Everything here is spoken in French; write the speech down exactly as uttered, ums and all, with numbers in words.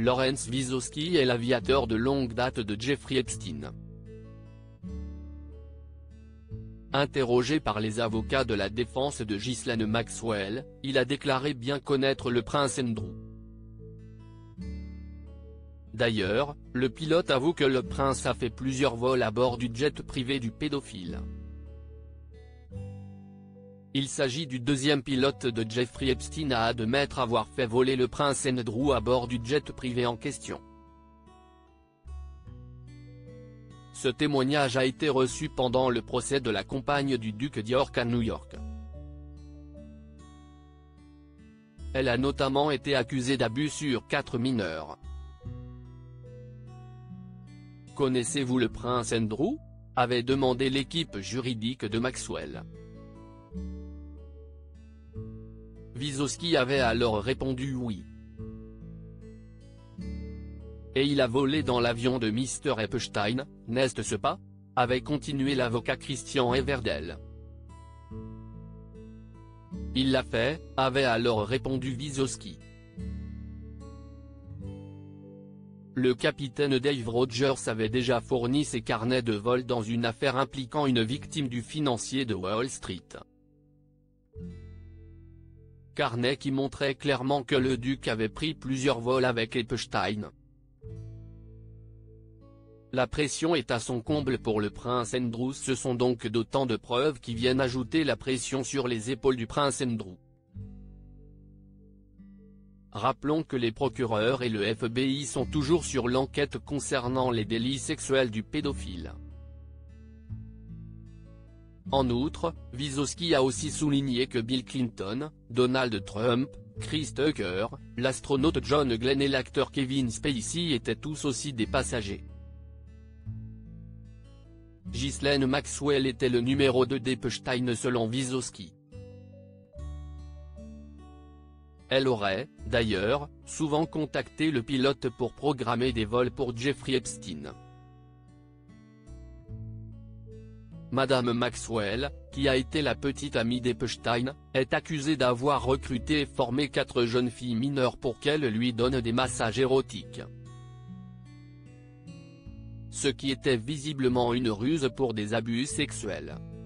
Lawrence Wiesoski est l'aviateur de longue date de Jeffrey Epstein. Interrogé par les avocats de la défense de Ghislaine Maxwell, il a déclaré bien connaître le prince Andrew. D'ailleurs, le pilote avoue que le prince a fait plusieurs vols à bord du jet privé du pédophile. Il s'agit du deuxième pilote de Jeffrey Epstein à admettre avoir fait voler le prince Andrew à bord du jet privé en question. Ce témoignage a été reçu pendant le procès de la compagne du duc d'York à New York. Elle a notamment été accusée d'abus sur quatre mineurs. Connaissez-vous le prince Andrew ? Avait demandé l'équipe juridique de Maxwell. Wiesoski avait alors répondu oui. Et il a volé dans l'avion de mister Epstein, n'est-ce pas ? Avait continué l'avocat Christian Everdell. Il l'a fait, avait alors répondu Wiesoski. Le capitaine Dave Rogers avait déjà fourni ses carnets de vol dans une affaire impliquant une victime du financier de Wall Street. Carnet qui montrait clairement que le duc avait pris plusieurs vols avec Epstein. La pression est à son comble pour le prince Andrew. Ce sont donc d'autant de preuves qui viennent ajouter la pression sur les épaules du prince Andrew. Rappelons que les procureurs et le F B I sont toujours sur l'enquête concernant les délits sexuels du pédophile. En outre, Wiesoski a aussi souligné que Bill Clinton, Donald Trump, Chris Tucker, l'astronaute John Glenn et l'acteur Kevin Spacey étaient tous aussi des passagers. Ghislaine Maxwell était le numéro deux d'Epstein selon Wiesoski. Elle aurait, d'ailleurs, souvent contacté le pilote pour programmer des vols pour Jeffrey Epstein. Madame Maxwell, qui a été la petite amie d'Epstein, est accusée d'avoir recruté et formé quatre jeunes filles mineures pour qu'elles lui donnent des massages érotiques. Ce qui était visiblement une ruse pour des abus sexuels.